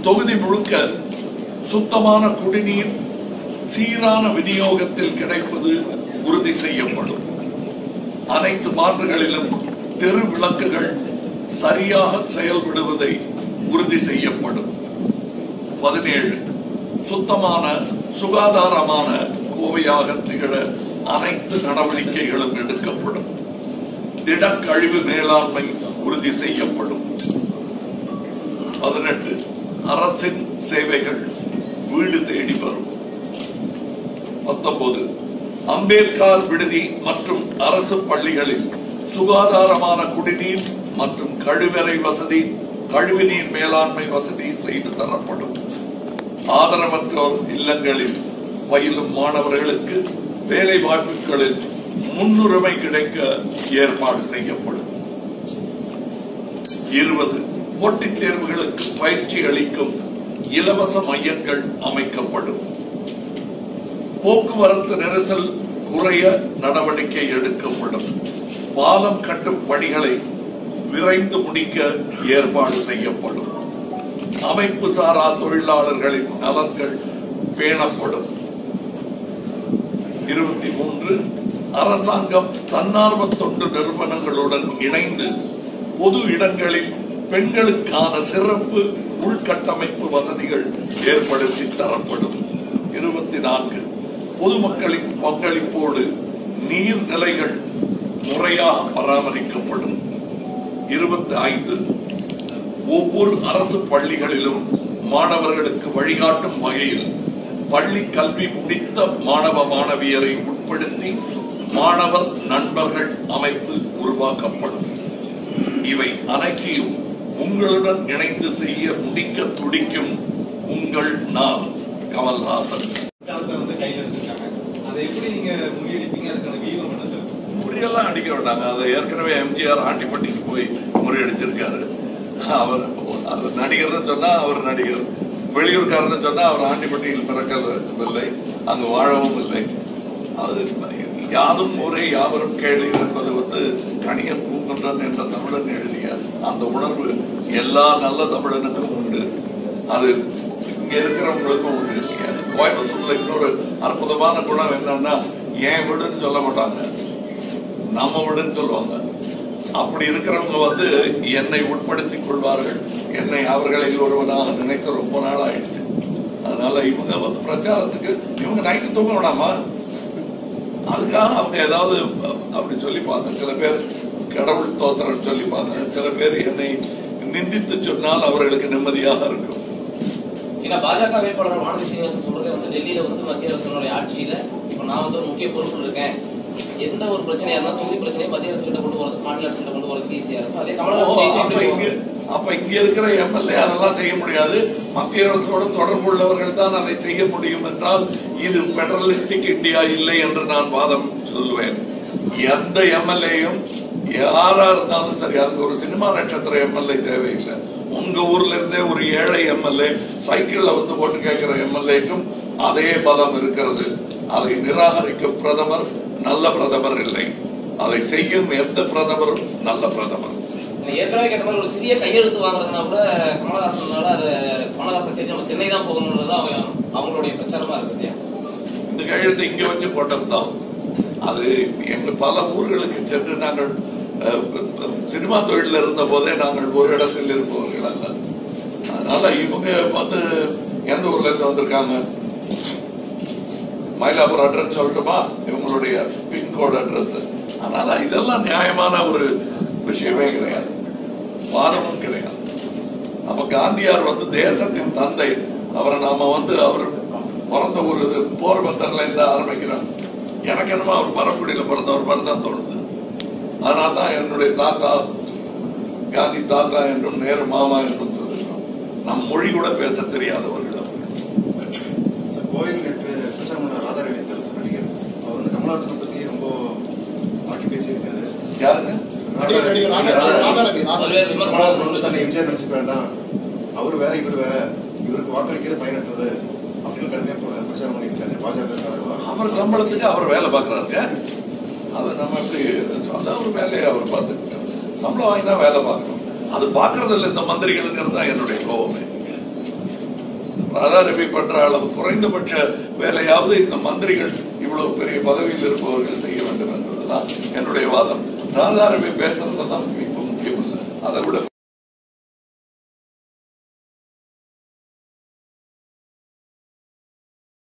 தொகுதி முழுக்க சுத்தமான குடிநீர் சீரான விநியோகத்தில் கிடைப்பது உறுதி செய்யப்படும். அனைத்து மாற்றுகளிலும் தெரு விளக்குகள் சரியாக செயல்படுவதை உறுதி செய்யப்படும். 17 சுத்தமான சுகாதாரமான கோவையாக திகழ அனைத்து நடவடிக்கைகளும் எடுக்கப்படும். திடக்கழிவு மேலாண்மை உறுதி செய்யப்படும். 18 அரசின் சேவைகள் வீடு தேடி வரும். 19 அம்பேத்கர் விடுதி மற்றும் அரசு பள்ளிகளில் சுகாதாரமான குடிநீர் மற்றும் கழிவறை வசதி, கழிவுநீர் மேலாண்மை வசதி செய்து தரப்படும். ஆதரவற்றோர் இல்லங்களில் பயிலும் மாணவர்களுக்கு வேலை வாய்ப்புகளில் முன்னுரிமை கிடைக்க ஏற்பாடு செய்யப்படும். 20 போட்டித் தேர்வுகளுக்கு பயிற்சி அளிக்கும் இலவச மையங்கள் அமைக்கப்படும். போக்குவரத்து நெரிசல் குறைய நடவடிக்கை எடுக்கப்படும். பாலம் கட்டும் பணிகளை விரைந்து முடிக்க ஏற்பாடு செய்யப்படும். அமைப்பு சாரா தொழிலாளர்களின் நலன்கள் பேணப்படும். 23 அரசாங்கம் தன்னார்வ தொண்டு நிறுவனங்களுடன் இணைந்து பொது இடங்களில் பெண்களுக்கான சிறப்பு உள்கட்டமைப்பு வசதிகள் ஏற்படுத்தி தரப்படும். 24 பொதுமக்களின் பங்களிப்போடு நீர்நிலைகள் முறையாக பராமரிக்கப்படும். 25 ஒவ்வொரு அரசு பள்ளிகளிலும் மாணவர்களுக்கு வழிகாட்டும் வகையில் பள்ளி கல்வி முடித்த மாணவ மாணவியரை உட்படுத்தி மாணவர் நண்பர்கள் அமைப்பு உருவாக்கப்படும். இவை அனைத்தையும் உங்களுடன் இணைந்து செய்ய முடிக்க துடிக்கும் உங்கள் நான் கமல்ஹாசன். முறியெல்லாம் அடிக்க வேண்டாங்க. அதை ஏற்கனவே எம்ஜிஆர் ஆண்டிப்பட்டிக்கு போய் முறியடிச்சிருக்காரு. அவர் நடிகர்னு சொன்னா அவர் நடிகர், வெளியூர்காரன்னு சொன்னா அவர் ஆண்டிப்பட்டியில் பிறக்கவில்லை, அங்கு வாழவும் இல்லை. அது யாதும் ஒரே யாவரும் கேள்வி என்பது கணியன் பூங்குன்றன் என்ற தமிழன் எழுதிய அந்த உணர்வு எல்லா நல்ல தமிழனுக்கும் உண்டு. அது இங்க இருக்கிறவங்களுக்கும் உண்டு. கோயம்புத்தூர்ல இன்னொரு அற்புதமான குணம் என்னன்னா, என் வீடுன்னு சொல்ல மாட்டாங்க, நம்ம வீடுன்னு சொல்லுவாங்க. அப்படி இருக்கிறவங்க என்னை உட்படுத்திக் கொள்வார்கள். என்னை அவர்களில் ஒருவனாக நினைத்து ரொம்ப நாள் ஆயிடுச்சு. அதனால இவங்க பிரச்சாரத்துக்கு இவங்க நைட்டு தூங்க வேணாமா, அதுக்காக அவங்க ஏதாவது அப்படி சொல்லிப்பாங்க. சில பேர் கடவுள் தோத்திரம் சொல்லிப்பாங்க, சில பேர் என்னை நிந்தித்து சொன்னால் அவர்களுக்கு நிம்மதியாக இருக்கும். பாஜக வேட்பாளர் வானதி சீனிவாசன் சொல்றது டெல்லியில மத்திய அரசினுடைய ஆட்சியில இப்ப நான் ஒரு முக்கிய பொறுப்பு இருக்கேன், எந்த ஒரு பிரச்சனையா இருந்தாலும் தொகுதி பிரச்சனையை மத்திய அரசு கிட்ட கொண்டு போறது, மாநில அரசு கிட்ட கொண்டு போறதுக்கு ஈஸியா இருக்கும். அதே கமலஹாசன் அப்ப இங்க இருக்கிற எம்எல்ஏ அதெல்லாம் செய்ய முடியாது. மத்திய அரசோட தொடர்பு உள்ளவர்கள் தான் அதை செய்ய முடியும் என்றால் இது பெடரலிஸ்டிக் இந்தியா இல்லை என்று நான் வாதம் சொல்லுவேன். எந்த எம்எல்ஏயும் யாரா இருந்தாலும் சரி, அதுக்கு ஒரு சினிமா நட்சத்திர எம்எல்ஏ தேவையில்லை. உங்க ஊர்ல இருந்தே ஒரு ஏழை எம்எல்ஏ சைக்கிள்ல ஓட்டு கேட்கிற எம்எல்ஏக்கும் அதே பலம் இருக்கிறது. அதை நிராகரிக்க பிரதமர் நல்ல பிரதமர் இல்லை, அதை செய்யும் எந்த பிரதமரும் நல்ல பிரதமர். ஏற்கனவே கேட்ட மாதிரி ஒரு சிறிய கையெழுத்து வாங்குறதுனா கூட கமலஹாசனால அது கமலஹாசன் தெரிஞ்ச நம்ம சென்னை தான் போகணும்ன்றதுதான் அவங்களுடைய பிரச்சாரமா இருக்கு. இந்த கையெழுத்து இங்க வச்சு போட்டதுதான். அது எங்க பல ஊர்களுக்கு சென்று நாங்கள் சினிமா தொழில இருந்த போதே நாங்கள் ஒரு இடத்தில் இருப்பவர்கள் அல்ல. அதனால இவங்க எந்த ஊர்ல இருந்து வந்திருக்காங்க, மயிலாப்பூர் அட்ரஸ் சொல்லட்டுமா, இவங்களுடைய பின்கோடு அட்ரஸ். அதனால இதெல்லாம் நியாயமான ஒரு விஷயமே கிடையாது, வாதமும் கிடையாது. நம்ம காந்தியார் தேசத்தின் தந்தை, அவரை நாம அவர் பிறந்த ஒரு போர்பந்தர்ல இருந்து ஆரம்பிக்கிறோம். எனக்கு என்னமோ அவர் மரக்குடியில பிறந்தவர் மாதிரி தான் தோணுது. அதனால்தான் என்னுடைய தாத்தா காந்தி தாத்தா என்றும் நேரு மாமா என்றும் சொல்லுகிறோம். நம் மொழி கூட பேச தெரியாதவர்கள் அவர்கள். கோயில் பிரச்சாரம் நடிகர் அவர் கமலஹாசனை பத்தி ரொம்ப ஆக்கி பேசியிருக்காரு. யாருங்க? தன்னை எம்ஜிஆர் நினைச்சு வேண்டாம், அவரு வேற இவர் வேற, இவருக்கு வாக்களிக்கிறது பயனற்றது அப்படின்னு கடுமையா பிரச்சாரம் பண்ணியிருக்காரு பாஜக. அவர் சம்பளத்துக்கு அவர் வேலை பார்க்கிறாருங்க. அதை நம்ம எப்படி அதான் ஒரு வேலையை அவர் பார்த்துக்கிட்டோம். சம்பளம் வாங்கினா வேலை பார்க்கணும். அது பார்க்கறது இல்லை இந்த மந்திரிகளுங்கிறது தான் என்னுடைய கோபமே. ராதாரவி பண்ற அளவு குறைந்தபட்ச வேலையாவது இந்த மந்திரிகள் இவ்வளவு பெரிய பதவியில் இருப்பவர்கள் செய்ய வேண்டும் என்பதுதான் என்னுடைய வாதம். ராதாரவி பேசுறதெல்லாம் இப்ப முக்கியம் இல்லை. அதை விட